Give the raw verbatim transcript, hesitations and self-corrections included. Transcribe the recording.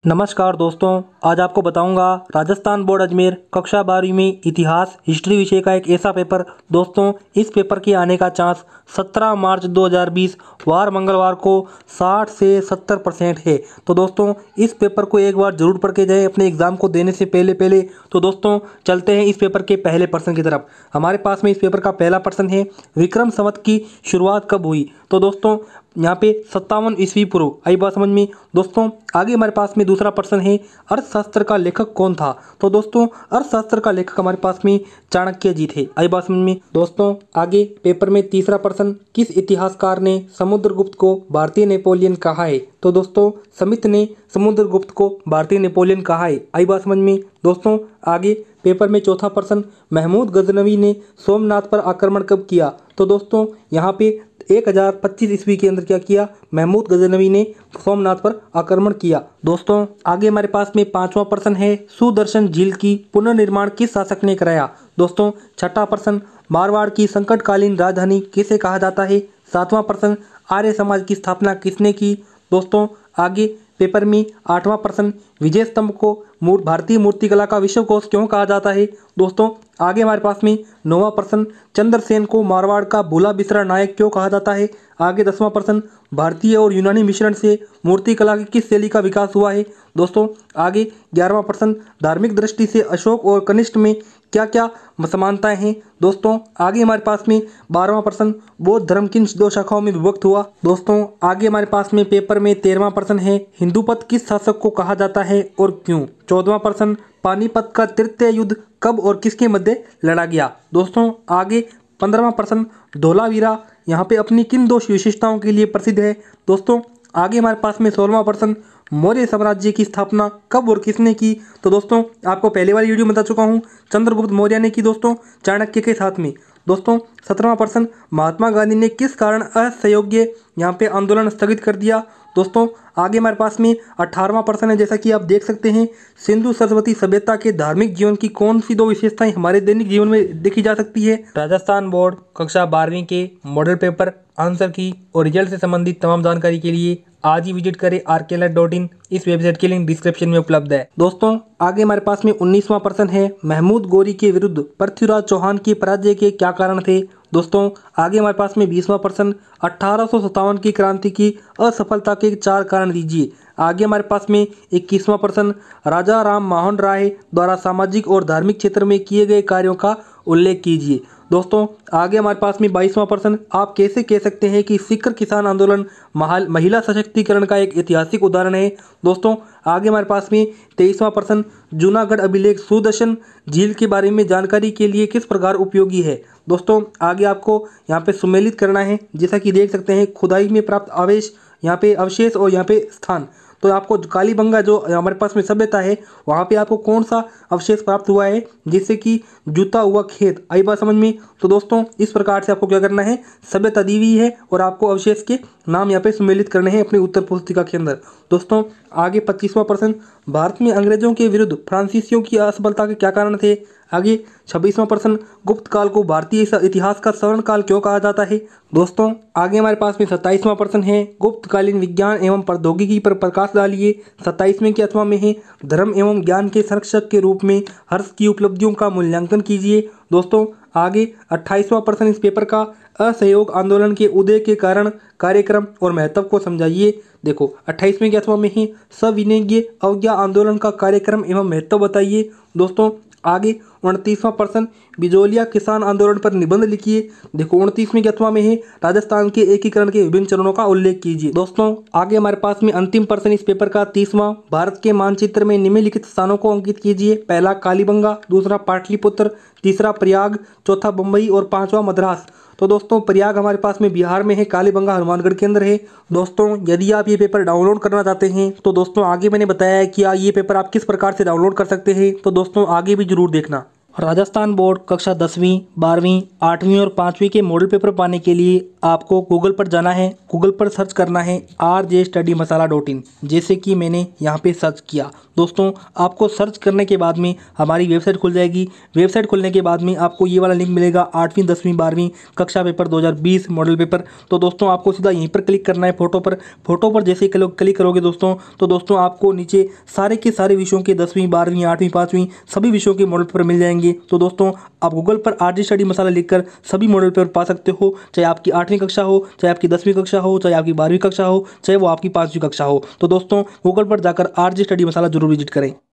नमस्कार दोस्तों, आज आपको बताऊंगा राजस्थान बोर्ड अजमेर कक्षा बारहवीं में इतिहास हिस्ट्री विषय का एक ऐसा पेपर। दोस्तों, इस पेपर के आने का चांस सत्रह मार्च दो हज़ार बीस वार मंगलवार को साठ से सत्तर परसेंट है। तो दोस्तों, इस पेपर को एक बार जरूर पढ़ के जाएं अपने एग्जाम को देने से पहले पहले। तो दोस्तों, चलते हैं इस पेपर के पहले प्रश्न की तरफ। हमारे पास में इस पेपर का पहला प्रश्न है, विक्रम संवत की शुरुआत कब हुई? तो दोस्तों, यहाँ पे सत्तावन ईस्वी पूर्व। आई बात समझ में? दोस्तों, आगे हमारे पास में दूसरा प्रश्न है, अर्थशास्त्र का लेखक कौन था? तो दोस्तों, अर्थशास्त्र का लेखक हमारे पास में चाणक्य जी थे। आई बात समझ में? दोस्तों, आगे पेपर में तीसरा प्रश्न, किस इतिहासकार ने समुद्रगुप्त को भारतीय नेपोलियन कहा है? तो दोस्तों, समित ने समुद्रगुप्त को भारतीय नेपोलियन कहा है। आई बात समझ में? दोस्तों, आगे पेपर में चौथा प्रश्न, महमूद गजनवी ने सोमनाथ पर आक्रमण कब किया? तो दोस्तों, यहाँ पे एक हज़ार पच्चीस ईस्वी के अंदर क्या किया? महमूद गजनवी ने सोमनाथ पर आक्रमण किया। दोस्तों, आगे हमारे पास में पांचवा प्रश्न है, सुदर्शन झील की पुनर्निर्माण किस शासक ने कराया? दोस्तों, छठा प्रश्न, मारवाड़ की संकटकालीन राजधानी किसे कहा जाता है? सातवां प्रश्न, आर्य समाज की स्थापना किसने की? दोस्तों, आगे पेपर में आठवां प्रश्न, विजय स्तंभ को मूर भारतीय मूर्तिकला का विश्वकोश क्यों कहा जाता है? दोस्तों, आगे हमारे पास में नौवां प्रश्न, चंद्रसेन को मारवाड़ का भूला बिसरा नायक क्यों कहा जाता है? आगे दसवां प्रश्न, भारतीय और यूनानी मिश्रण से मूर्तिकला की किस शैली का विकास हुआ है? दोस्तों, आगे ग्यारहवां प्रश्न, धार्मिक दृष्टि से अशोक और कनिष्ठ में क्या क्या समानताएं हैं? दोस्तों, आगे हमारे पास में बारहवां प्रश्न, बौद्ध धर्म किन दो शाखाओं में विभक्त हुआ? दोस्तों, आगे हमारे पास में पेपर में तेरहवां प्रश्न है, हिंदूपत किस शासक को कहा जाता है और क्यों? चौदहवां प्रश्न, पानीपत का तृतीय युद्ध कब और किसके मध्य लड़ा गया? दोस्तों, आगे पंद्रहवां प्रश्न, धौलावीरा यहाँ पे अपनी किन दो विशेषताओं के लिए प्रसिद्ध है? दोस्तों, आगे हमारे पास में सोलहवां प्रश्न, मौर्य साम्राज्य की स्थापना कब और किसने की? तो दोस्तों, आपको पहले वाली वीडियो में बता चुका हूँ, चंद्रगुप्त मौर्य ने की दोस्तों, चाणक्य के साथ में। दोस्तों, सत्रहवां प्रश्न, महात्मा गांधी ने किस कारण असहयोग्य यहाँ पे आंदोलन स्थगित कर दिया? दोस्तों, आगे हमारे पास में अठारहवां प्रश्न है, जैसा कि आप देख सकते हैं, सिंधु सरस्वती सभ्यता के धार्मिक जीवन की कौन सी दो विशेषताएं हमारे दैनिक जीवन में देखी जा सकती है? राजस्थान बोर्ड कक्षा बारहवीं के मॉडल पेपर, आंसर की और रिजल्ट से संबंधित तमाम जानकारी के लिए आज ही विजिट करें R K L dot in. इस वेबसाइट की लिंक डिस्क्रिप्शन में उपलब्ध है। दोस्तों, आगे हमारे पास में उन्नीसवां प्रश्न है, महमूद गौरी के विरुद्ध पृथ्वीराज चौहान के पराजय के क्या कारण थे? दोस्तों, आगे हमारे पास में बीसवां प्रश्न, अठारह सौ सत्तावन की क्रांति की असफलता के चार कारण दीजिए। आगे हमारे पास में इक्कीसवां प्रश्न, राजा राम मोहन राय द्वारा सामाजिक और धार्मिक क्षेत्र में किए गए कार्यों का उल्लेख कीजिए। दोस्तों, आगे हमारे पास में बाईसवां प्रश्न, आप कैसे कह सकते हैं कि सीकर किसान आंदोलन महिला सशक्तिकरण का एक ऐतिहासिक उदाहरण है? दोस्तों, आगे हमारे पास में तेईसवां प्रश्न, जूनागढ़ अभिलेख सुदर्शन झील के बारे में जानकारी के लिए किस प्रकार उपयोगी है? दोस्तों, आगे आपको यहाँ पे सुमेलित करना है, जैसा कि देख सकते हैं, खुदाई में प्राप्त आवेश यहाँ पे अवशेष और यहाँ पे स्थान। तो आपको कालीबंगा जो हमारे पास में सभ्यता है, वहाँ पे आपको कौन सा अवशेष प्राप्त हुआ है, जिससे कि जूता हुआ खेत। आई बात समझ में? तो दोस्तों, इस प्रकार से आपको क्या करना है, सभ्यता दी हुई है और आपको अवशेष के नाम यहाँ पे सम्मिलित करने हैं अपनी उत्तर पुस्तिका के अंदर। दोस्तों, आगे पच्चीसवां प्रश्न, भारत में अंग्रेजों के विरुद्ध फ्रांसीसियों की असफलता के क्या कारण थे? आगे छब्बीसवां प्रश्न, गुप्त काल को भारतीय इतिहास का स्वर्ण काल क्यों कहा जाता है? दोस्तों, आगे हमारे पास में सत्ताईसवां प्रश्न है, गुप्तकालीन विज्ञान एवं प्रौद्योगिकी पर प्रकाश डालिए। सत्ताईसवें के अथवा में है, धर्म एवं ज्ञान के संरक्षक के रूप में हर्ष की उपलब्धियों का मूल्यांकन कीजिए। दोस्तों, आगे अट्ठाईसवां प्रश्न इस पेपर का, असहयोग आंदोलन के उदय के कारण, कार्यक्रम और महत्व को समझाइए। देखो, अट्ठाईसवें के अथवा में है, सविनय अवज्ञा आंदोलन का कार्यक्रम एवं महत्व बताइए। दोस्तों, आगे उनतीसवां प्रश्न, बिजोलिया किसान आंदोलन पर निबंध लिखिए। देखो, उनतीसवें के अथवा में है, राजस्थान के एकीकरण के विभिन्न चरणों का उल्लेख कीजिए। दोस्तों, आगे हमारे पास में अंतिम प्रश्न इस पेपर का तीसवां, भारत के मानचित्र में निम्नलिखित स्थानों को अंकित कीजिए। पहला कालीबंगा, दूसरा पाटलिपुत्र, तीसरा प्रयाग, चौथा बम्बई और पांचवा मद्रास। तो दोस्तों, प्रयाग हमारे पास में बिहार में है, कालीबंगा हनुमानगढ़ के अंदर है। दोस्तों, यदि आप ये पेपर डाउनलोड करना चाहते हैं तो दोस्तों, आगे मैंने बताया है कि ये पेपर आप किस प्रकार से डाउनलोड कर सकते हैं, तो दोस्तों आगे भी जरूर देखना। राजस्थान बोर्ड कक्षा दसवीं बारहवीं आठवीं और पाँचवीं के मॉडल पेपर पाने के लिए आपको गूगल पर जाना है। गूगल पर सर्च करना है R J study masala dot in, जैसे कि मैंने यहाँ पे सर्च किया। दोस्तों आपको सर्च करने के बाद में हमारी वेबसाइट खुल जाएगी। वेबसाइट खुलने के बाद में आपको ये वाला लिंक मिलेगा, आठवीं दसवीं बारहवीं कक्षा पेपर दो हज़ार बीस मॉडल पेपर। तो दोस्तों आपको सीधा यहीं पर क्लिक करना है, फोटो पर। फोटो पर जैसे ही क्लिक करोगे दोस्तों, तो दोस्तों आपको नीचे सारे के सारे विषयों के दसवीं बारहवीं आठवीं पाँचवीं सभी विषयों के मॉडल पेपर मिल जाएंगे। तो दोस्तों आप गूगल पर आरजी स्टडी मसाला लिखकर सभी मॉडल पेपर पा सकते हो, चाहे आपकी आठवीं कक्षा हो, चाहे आपकी दसवीं कक्षा हो, चाहे आपकी बारहवीं कक्षा हो, चाहे वो आपकी पाँचवीं कक्षा हो। तो दोस्तों गूगल पर जाकर आरजी स्टडी मसाला जरूर विजिट करें।